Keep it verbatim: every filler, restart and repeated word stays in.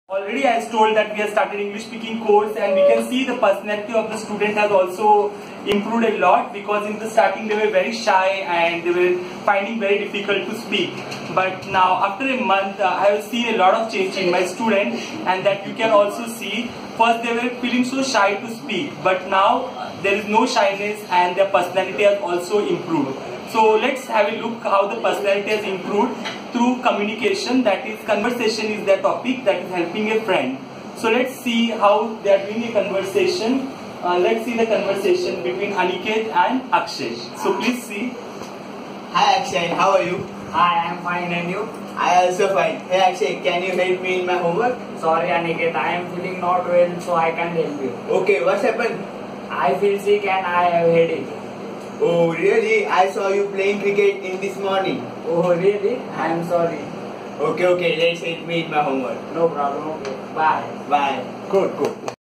Already I was told that we have started English speaking course, and we can see the personality of the student has also improved a lot, because in the starting they were very shy and they were finding very difficult to speak. But now after a month uh, I have seen a lot of change in my student, and that you can also see. First they were feeling so shy to speak, but now uh, there is no shyness and their personality has also improved. So let's have a look how the personality has improved through communication, that is conversation is the topic that is helping a friend. So let's see how they are doing a conversation. Uh, let's see the conversation between Aniket and Akshay. So please see. Hi Akshay, how are you? Hi, I am fine, and you? I also fine. Hey Akshay, can you help me in my homework? Sorry Aniket, I am feeling not well, so I can't help you. Okay, what's happened? I feel sick and I have headache. Oh really? I saw you playing cricket in this morning. Oh really? I am sorry. Okay, okay, let's help me in my homework. No problem, okay. Bye. Bye. Good, good.